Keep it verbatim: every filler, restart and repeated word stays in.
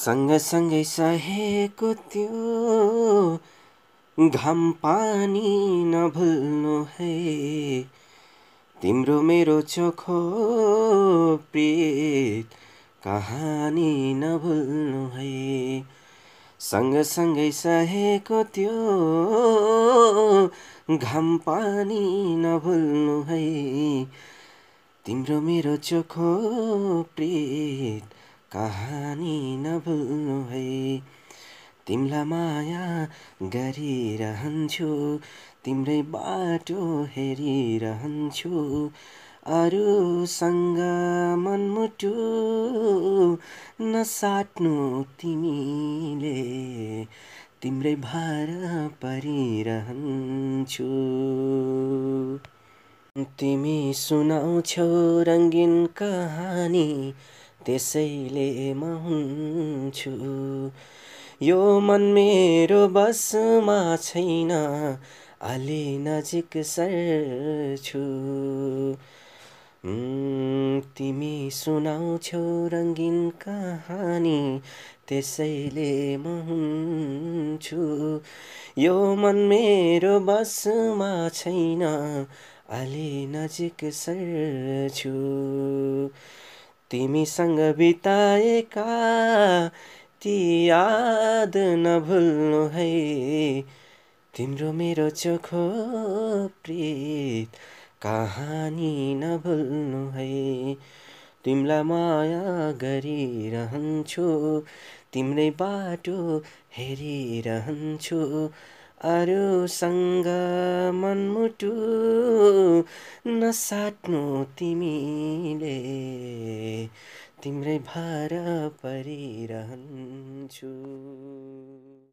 सँगसँगै सहेको त्यो घाम पानी नभुल्नु है। तिम्रो मेरो चोखो प्रीत कहानी नभुल्नु है। सँगसँगै सहेको त्यो घाम पानी नभुल्नु है। तिम्रो मेरो चोखो प्रीत कहानी नभुल्नु है। तिमलाई माया गरिरहन्छु, तिम्रै बाटो हेरिरहन्छु। अरूसँग मनमुटु नसाट्नु तिमीले, तिम्रै भर परिरहन्छु। तिमी सुनाउँछौ रङ्गीन कहानी, त्यसैले म हुन्छु। यो मन मेरो बसमा छैन, अलि नजिक सर्छु। तिमी सुनाउँछौ रङ्गीन कहानी, त्यसैले म हुन्छु। यो मन मेरो बसमा छैन, अलि नजिक सर्छु। तिमीसँग बिताएका ती याद नभुल्नु है। तिम्रो मेरो चोखो प्रीत कहानी नभुल्नु है। तिमीलाई माया गरिरहन्छु, तिम्रै बाटो हेरिरहन्छु। अरूसँग मनमुटु नसाट्नु तिमीले, तिम्रै भर परिरहन्छु।